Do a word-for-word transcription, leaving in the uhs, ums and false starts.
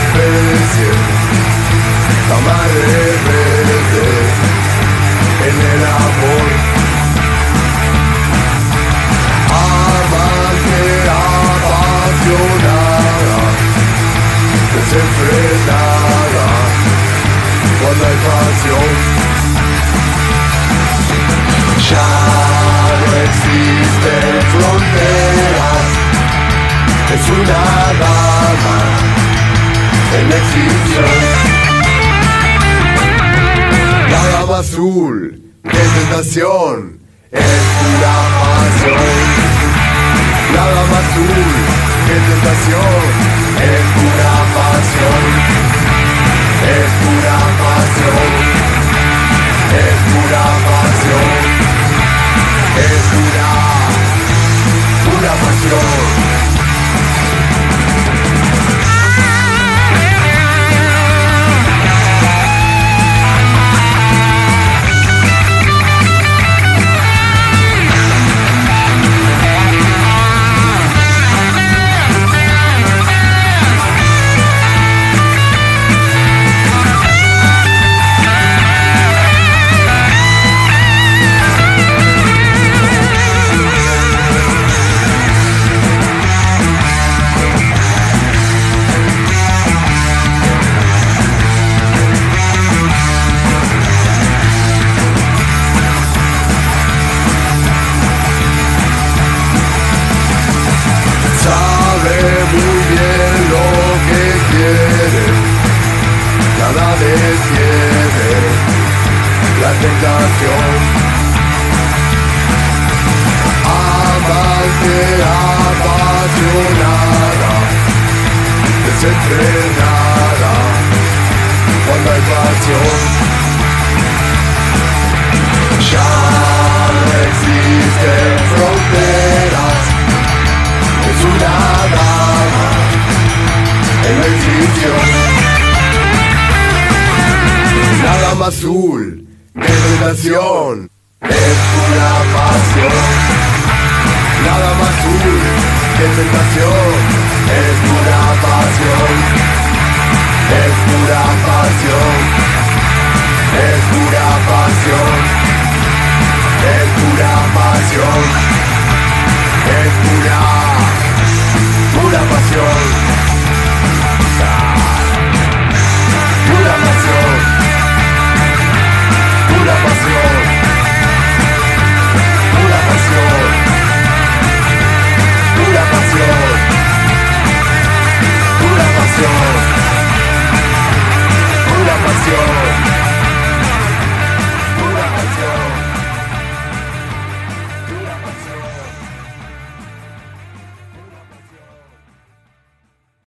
especie, la madre verde en el amor. Amante apasionada, desenfrenada, cuando hay pasión. Ya no existen fronteras, es una dama en extinción. La dama azul, qué tentación, es pura pasión. La dama azul, qué tentación, es pura pasión. Es pura pasión, es pura pasión, es pura, pura pasión. Nada detiene la tentación. Amante apasionada, desenfrenada, cuando hay pasión. Ya no existen fronteras, es una dama en la extinción. La dama azul, qué tentación, es pura pasión. La dama azul, qué tentación, es pura pasión. Es pura pasión, es pura pasión, es pura pasión.